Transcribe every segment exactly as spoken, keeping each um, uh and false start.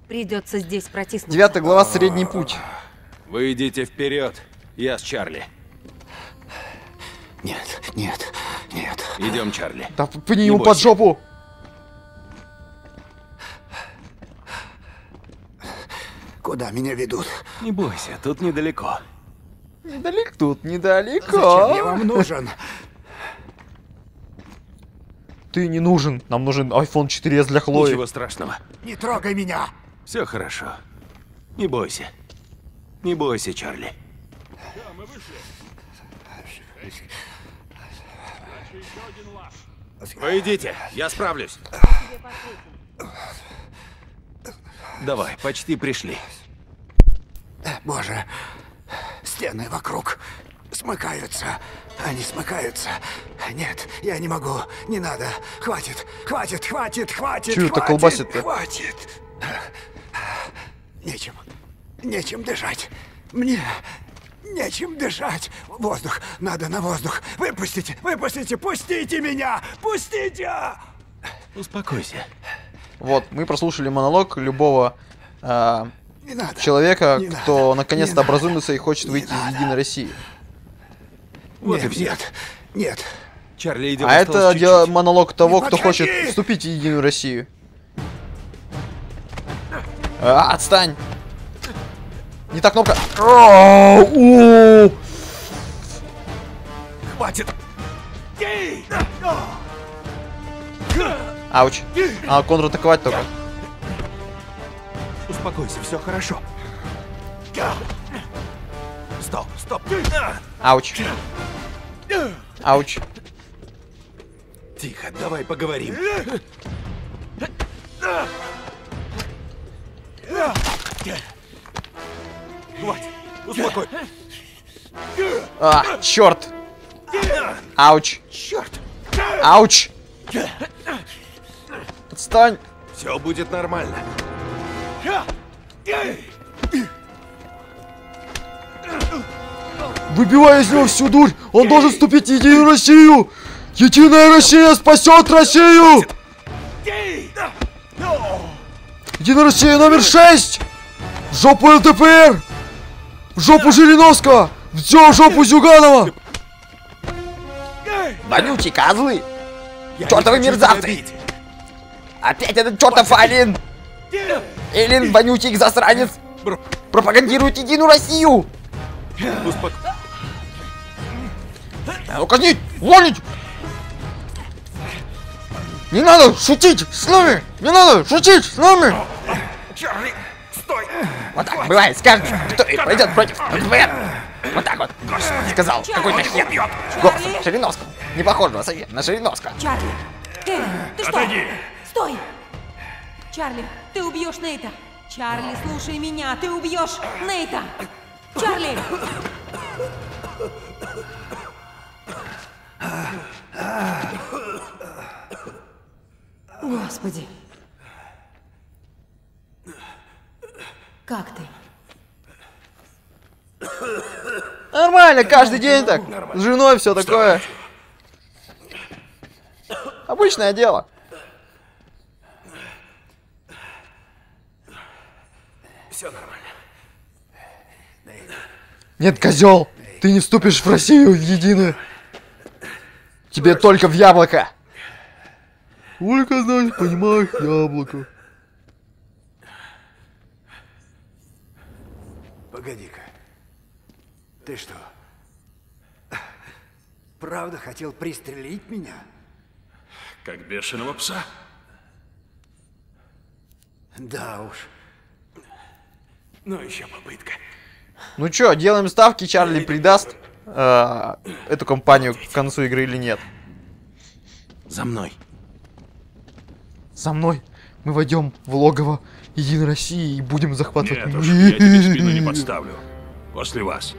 Придется здесь протиснуться. Девятая глава, средний путь. Вы идите вперед. Я с Чарли. Нет, нет, нет. Идем, Чарли. Да пни ему под жопу. Куда меня ведут? Не бойся, тут недалеко. Недалеко тут, недалеко. Зачем я вам нужен? Ты не нужен. Нам нужен айфон четыре эс для Хлои. Ничего страшного. Не трогай меня. Все хорошо. Не бойся. Не бойся, Чарли. Вы идите, я справлюсь. Давай, почти пришли. Боже, стены вокруг смыкаются. Они смыкаются. Нет, я не могу. Не надо. Хватит, хватит, хватит, хватит. Чё это колбасит-то? Хватит. Нечем. Нечем дышать. Мне нечем дышать. Воздух. Надо на воздух. Выпустите, выпустите, пустите меня. Пустите. Успокойся. Вот, мы прослушали монолог любого э, Не надо. человека, Не кто надо. наконец-то Не образумится и хочет Не выйти надо. из Единой России. Вот и Нет, все. нет, нет. Чарли, идем. А это чуть-чуть. дело- монолог того, Не кто подходи! хочет вступить в Единую Россию. А, отстань! Не та кнопка. А, у. Хватит. Ауч. А, контратаковать только. Успокойся, все хорошо. Стоп, стоп. Ауч. Ауч. Тихо, давай поговорим. Хватит, успокой. А, черт. Ауч. Черт. Ауч. Отстань. Все будет нормально. Выбивай из него всю дурь. Он должен вступить в Единую Россию. Единая Россия спасет Россию. Единая Россия номер шесть. В жопу эл дэ пэ эр. В жопу Жириновского. Все в жопу Зюганова. Вонючие козлы. Чёртовы мерзавцы. Опять этот чертов Алин. Эллин, вонючий засранец. Пропагандирует Единую Россию. Успок... Надо казнить, уволить. Не надо шутить с нами. Не надо шутить с нами. Чарли, стой. Вот так бывает, скажет, кто и пойдет против эл дэ пэ эр. Вот так вот. Сказал какой-то хер. Голосом Жириновского. Не похожего совсем на Жириновского. Чарли, Кевин, ты что? Стой! Чарли, ты убьешь Нейта. Чарли, слушай меня, ты убьешь Нейта. Чарли! Господи. Как ты? Нормально, каждый день так. С женой все такое. Обычное дело. Все нормально. Нет, козел, ты не вступишь в Россию в единую. Тебе только в яблоко. Только знаешь, понимаешь, яблоко. Погоди-ка. Ты что? Правда хотел пристрелить меня? Как бешеного пса. Да уж. Ну, еще попытка. Ну чё, делаем ставки, Чарли придаст э, эту компанию к концу игры или нет? За мной. За мной. Мы войдем в логово Единой России и будем захватывать Нет уж, я тебе спину не подставлю. После вас.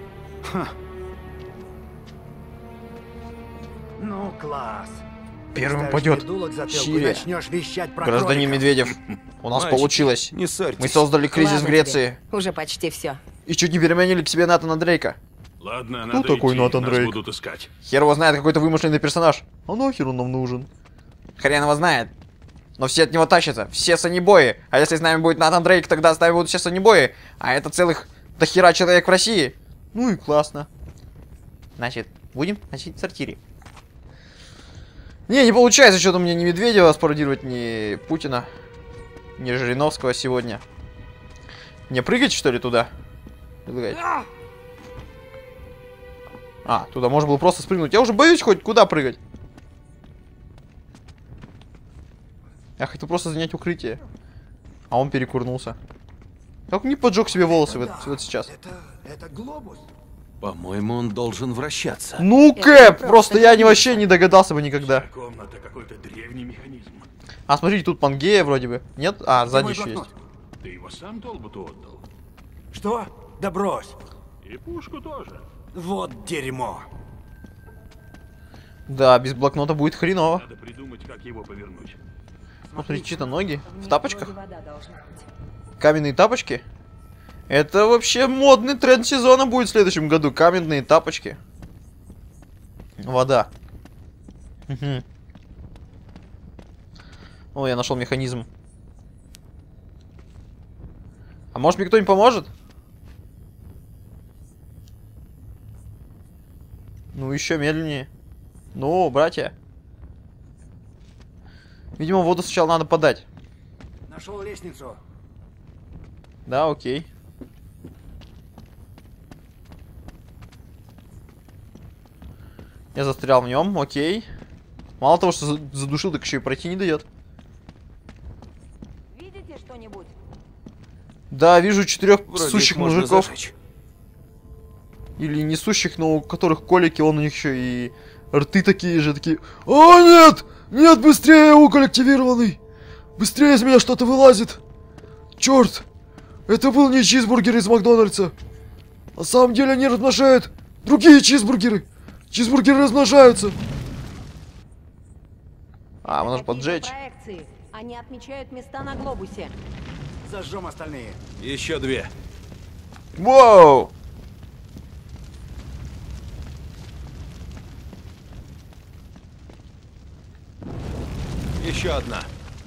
Ну, класс. Первым Ставишь пойдет дуло к затылку и Сирия. начнешь вещать про Гражданин кроликов. Медведев, у нас Мальчики, получилось. Не ссорьтесь. Мы создали кризис Ладно в Греции. тебе. Уже почти все. И чуть не переменили к себе Натана Дрейка. Ладно, Кто надо такой идти, Натан нас Дрейк? будут искать. Хер его знает, какой-то вымышленный персонаж. А нахер он нам нужен? Хрен его знает. Но все от него тащатся. Все санибои. А если с нами будет Натан Дрейк, тогда с нами будут все санибои. А это целых дохера человек в России. Ну и классно. Значит, будем носить в сортире. Не, не получается что-то мне ни Медведева спародировать, ни Путина, ни Жириновского сегодня. Мне прыгать, что ли, туда? А, туда можно было просто спрыгнуть. Я уже боюсь хоть куда прыгать. Я хотел просто занять укрытие. А он перекурнулся. Как не поджег себе волосы вот, вот сейчас? Это, это глобус. По-моему, он должен вращаться. Ну, Кэп! Просто я не вообще не догадался бы никогда. Комната какой-то древний механизм. А, смотрите, тут Пангея вроде бы. Нет? А, сзади мой еще есть. блокнот? Ты его сам Толботу отдал? Что? Да брось. И пушку тоже. Вот дерьмо. Да, без блокнота будет хреново. Надо придумать, как его повернуть. Смотрите, чьи-то ноги. В тапочках. Вроде вода должна быть. Каменные тапочки. Это вообще модный тренд сезона будет в следующем году. Каменные тапочки. Вода. Угу. О, я нашел механизм. А может мне кто-нибудь поможет? Ну, еще медленнее. Ну, братья. Видимо, воду сначала надо подать. Нашел лестницу. Да, окей. Я застрял в нем, окей. Мало того, что задушил, так еще и пройти не дает. Видите что-нибудь? Да, вижу четырех Вроде сущих их можно мужиков. зажечь. Или несущих, но у которых колики, он у них еще и рты такие же, такие. О, нет! Нет, быстрее, уголь активированный! Быстрее из меня что-то вылазит! Черт! Это был не чизбургер из Макдональдса! На самом деле они размножают другие чизбургеры! Чизбургеры размножаются! А, можно Какие-то поджечь. проекции. Они отмечают места на глобусе. Зажжем остальные. Еще две. Воу! Еще одна.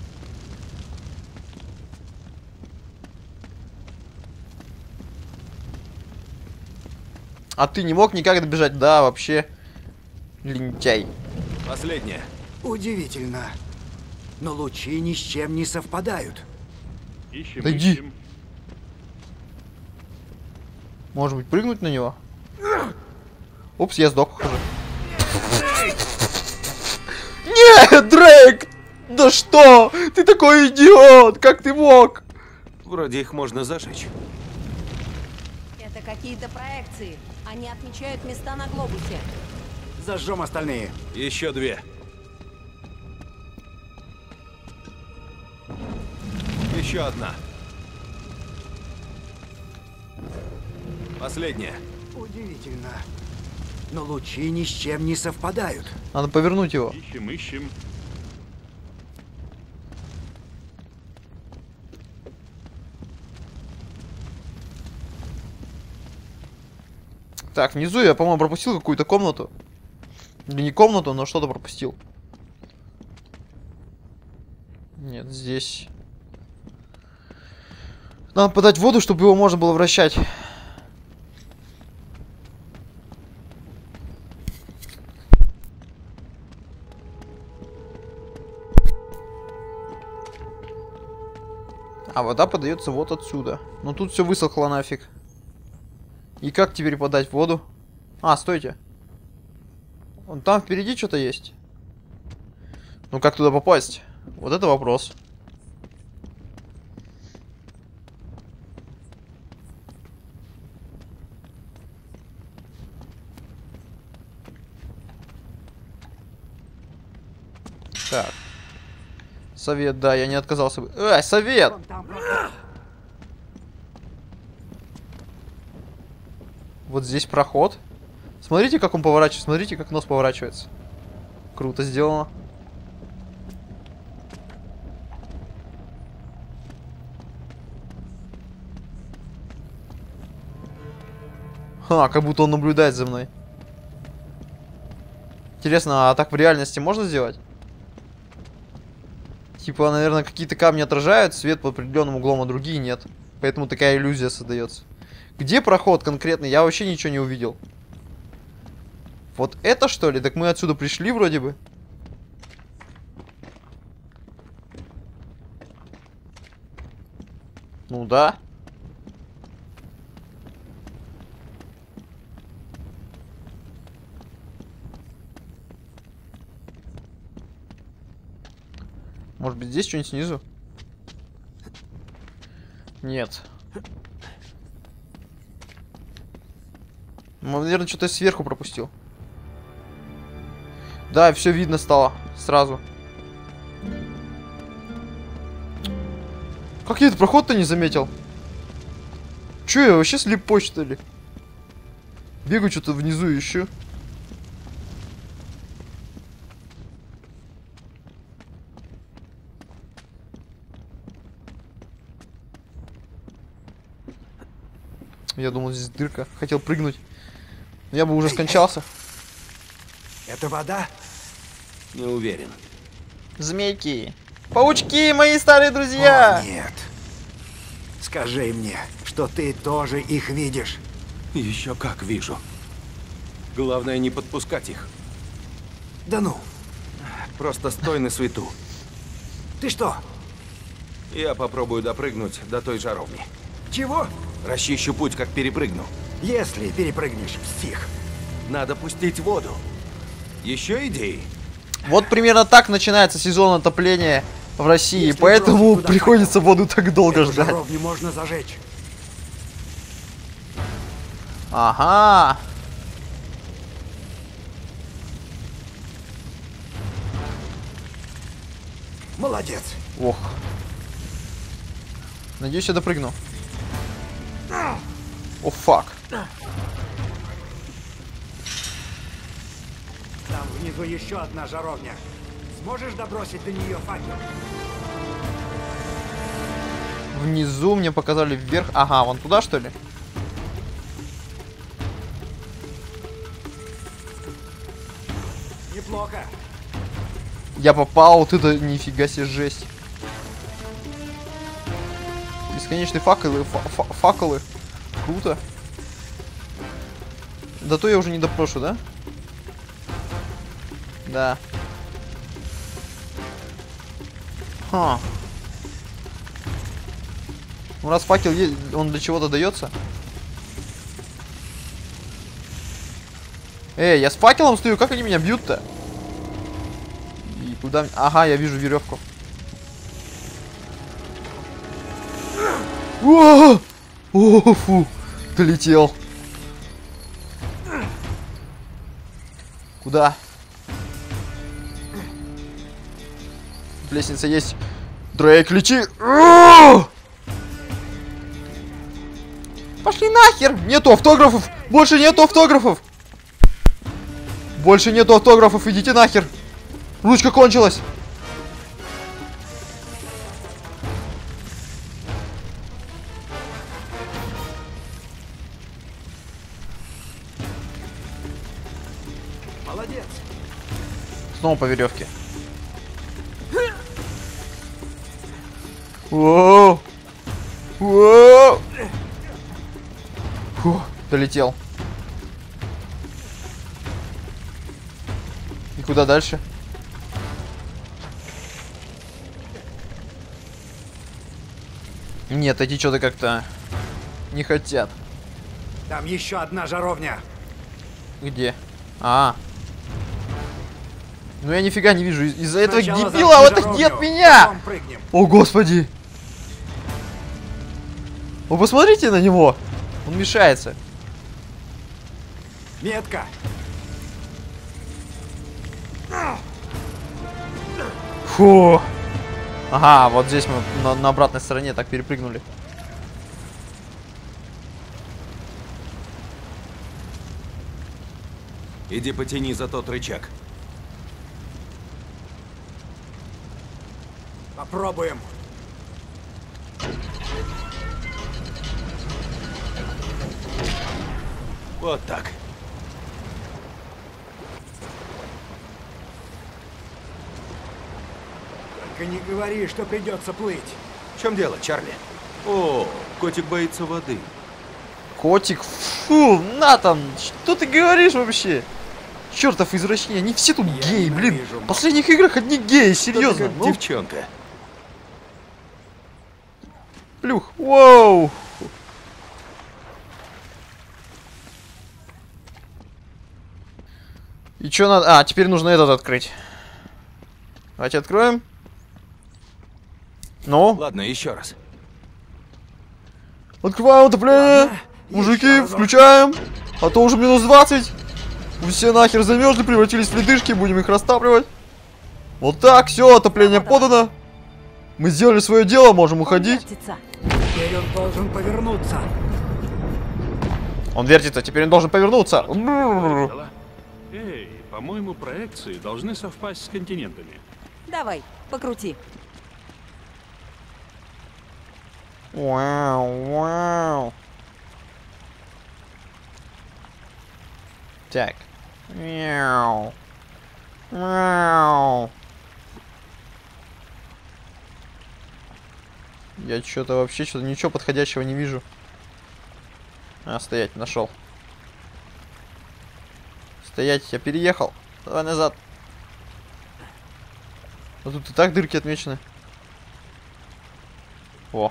А ты не мог никак добежать? Да, вообще. Лентяй. Последняя. Удивительно. Но лучи ни с чем не совпадают. Ищем, Да иди. ищем. Может быть, прыгнуть на него? Упс, я сдох, похоже. Нет, Дрейк! Да что? Ты такой идиот! Как ты мог? Вроде их можно зажечь. Это какие-то проекции. Они отмечают места на глобусе. Зажжем остальные. Еще две. Еще одна. Последняя. Удивительно. Но лучи ни с чем не совпадают. Надо повернуть его. Ищем, ищем. Так, внизу я, по-моему, пропустил какую-то комнату. Или не комнату, но что-то пропустил. Нет, здесь. Надо подать воду, чтобы его можно было вращать. А вода подается вот отсюда. Но тут все высохло нафиг. И как теперь подать воду? А, стойте. Вон там впереди что-то есть. Ну как туда попасть? Вот это вопрос. Так. Совет, да, я не отказался бы. Эй, совет! Вот здесь проход. Смотрите, как он поворачивается. Смотрите, как нос поворачивается. Круто сделано. Ха, как будто он наблюдает за мной. Интересно, а так в реальности можно сделать? Типа, наверное, какие-то камни отражают свет под определенным углом, а другие нет. Поэтому такая иллюзия создается. Где проход конкретно? Я вообще ничего не увидел. Вот это что ли? Так мы отсюда пришли вроде бы. Ну да. Может быть, здесь что-нибудь снизу? Нет. Ну, наверное, что-то сверху пропустил. Да, все видно стало сразу. Как я этот проход-то не заметил? Че, я вообще слепой, что ли? Бегаю что-то внизу еще. Я думал, здесь дырка. Хотел прыгнуть. Но я бы уже скончался. Это вода? Не уверен. Змейки. Паучки, мои старые друзья! О, нет. Скажи мне, что ты тоже их видишь. Еще как вижу. Главное не подпускать их. Да ну, Просто стой на свету. ты что? Я попробую допрыгнуть до той жаровни. Чего? Расчищу путь, как перепрыгну. Если перепрыгнешь, псих. Надо пустить воду. Еще идеи? Вот примерно так начинается сезон отопления в России, Если поэтому бросить туда приходится воду так долго Эту ждать. жаровню можно зажечь. Ага. Молодец. Ох. Надеюсь, я допрыгну. О, фак. Там внизу еще одна жаровня. Сможешь добросить до нее факел? Внизу мне показали вверх. Ага, вон туда, что ли? Неплохо. Я попал, вот это нифига себе жесть. Бесконечные факелы, фа фа факелы. Круто. Да то я уже не допрошу, да? Да. Ха. Ну раз факел есть, он для чего-то дается? Эй, я с факелом стою, как они меня бьют-то? И куда... Ага, я вижу веревку. О, о, фу, долетел. Куда? Лестница есть. Дрейк, лечи. Пошли нахер! Нету автографов! Больше нету автографов! Больше нету автографов, идите нахер! Ручка кончилась! Молодец. Снова по веревке. Воу! Воу! Фу, долетел. И куда дальше? Нет, эти что-то как-то не хотят. Там еще одна жаровня. Где? А. Ну я нифига не вижу. Из- Из-за этого Сначала дебила зажги вот жаровню, нет меня! потом прыгнем. О, господи! Вы посмотрите на него! Он мешается. Метка. Фу. Ага, вот здесь мы на, на обратной стороне так перепрыгнули. Иди потяни за тот рычаг. Попробуем. Вот так. Только не говори, что придется плыть. В чем дело, Чарли? О, котик боится воды. Котик, фу, Натан, что ты говоришь вообще? Чертов извращение, они все тут Я геи, блин. ненавижу В последних играх одни геи, Что ты серьезно. как Ну, девчонка. плюх, воу. И что надо? А, теперь нужно этот открыть. Давайте откроем. Ну, Ладно, еще раз. открываем отопление. Ладно, Мужики, еще разок. включаем. А то уже минус двадцать. Вы все нахер замерзли, превратились в ледышки, будем их растапливать. Вот так, все, отопление подано. Мы сделали свое дело, можем уходить. Вертится. Теперь он должен повернуться. Он вертится, теперь он должен повернуться. Дела? Эй, по-моему, проекции должны совпасть с континентами. Давай, покрути. Вау, вау. Так. Мяу. Мяу. Я что-то вообще что-то ничего подходящего не вижу. А, стоять, нашел. Стоять, я переехал. Давай назад. А тут и так дырки отмечены. О.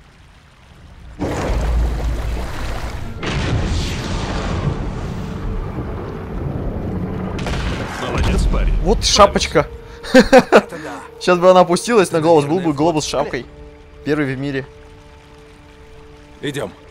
Молодец, парень. Вот шапочка. Это да. Сейчас бы она опустилась на глобус, был бы Наверное, глобус с флот. шапкой. Первый в мире. Идем.